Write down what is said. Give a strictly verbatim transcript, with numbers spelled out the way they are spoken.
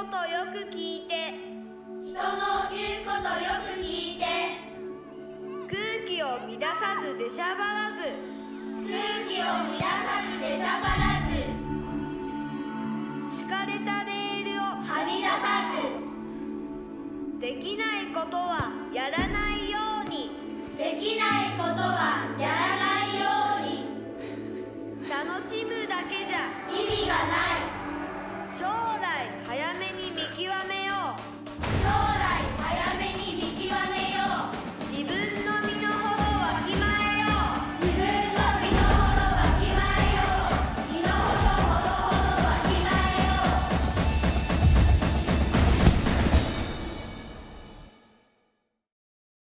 ことよく聞いて、 人の言うことよく聞いて、 空気を乱さず出しゃばらず、 空気を乱さず出しゃばらず、 敷かれたレールをはみ出さず、 できないことはやらない。